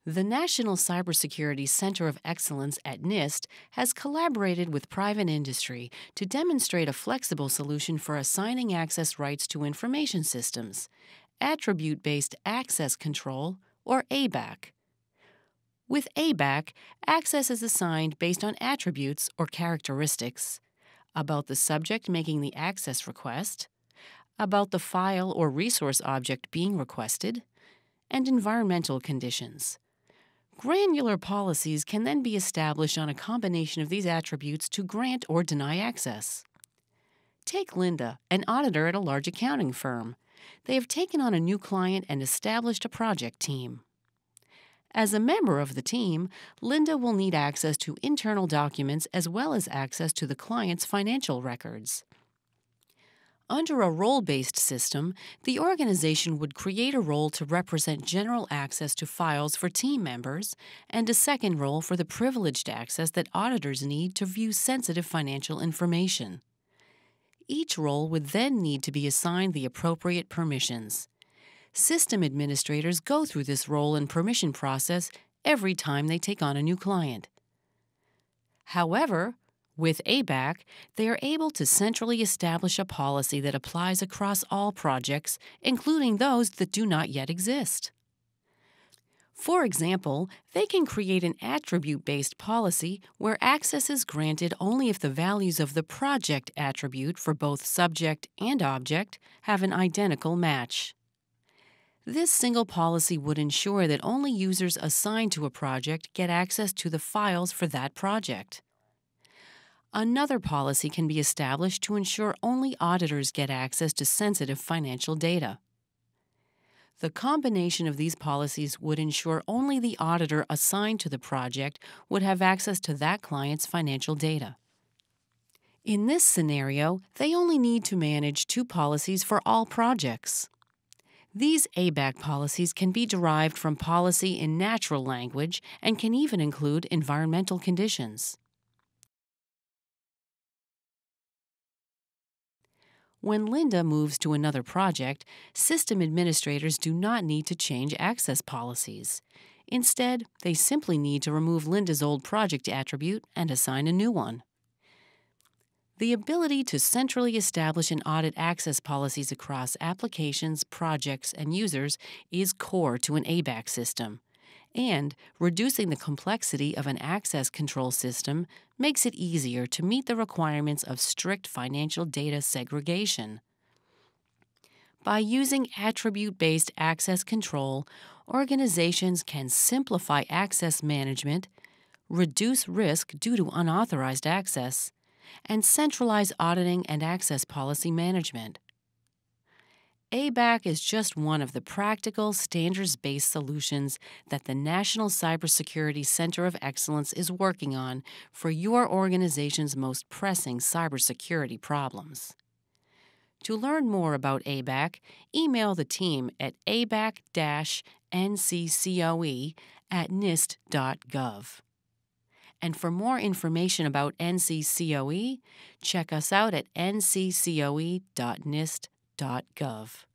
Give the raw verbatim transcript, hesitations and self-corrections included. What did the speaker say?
The National Cybersecurity Center of Excellence at NIST has collaborated with private industry to demonstrate a flexible solution for assigning access rights to information systems, attribute-based access control, or A B A C. With A B A C, access is assigned based on attributes or characteristics about the subject making the access request, about the file or resource object being requested, and environmental conditions. Granular policies can then be established on a combination of these attributes to grant or deny access. Take Linda, an auditor at a large accounting firm. They have taken on a new client and established a project team. As a member of the team, Linda will need access to internal documents as well as access to the client's financial records. Under a role-based system, the organization would create a role to represent general access to files for team members and a second role for the privileged access that auditors need to view sensitive financial information. Each role would then need to be assigned the appropriate permissions. System administrators go through this role and permission process every time they take on a new client. However, with A B A C, they are able to centrally establish a policy that applies across all projects, including those that do not yet exist. For example, they can create an attribute-based policy where access is granted only if the values of the project attribute for both subject and object have an identical match. This single policy would ensure that only users assigned to a project get access to the files for that project. Another policy can be established to ensure only auditors get access to sensitive financial data. The combination of these policies would ensure only the auditor assigned to the project would have access to that client's financial data. In this scenario, they only need to manage two policies for all projects. These A B A C policies can be derived from policy in natural language and can even include environmental conditions. When Linda moves to another project, system administrators do not need to change access policies. Instead, they simply need to remove Linda's old project attribute and assign a new one. The ability to centrally establish and audit access policies across applications, projects, and users is core to an A B A C system. And reducing the complexity of an access control system makes it easier to meet the requirements of strict financial data segregation. By using attribute-based access control, organizations can simplify access management, reduce risk due to unauthorized access, and centralize auditing and access policy management. A B A C is just one of the practical, standards-based solutions that the National Cybersecurity Center of Excellence is working on for your organization's most pressing cybersecurity problems. To learn more about A B A C, email the team at a b a c dash n c c o e at nist dot gov. And for more information about N C C O E, check us out at n c c o e dot nist dot gov.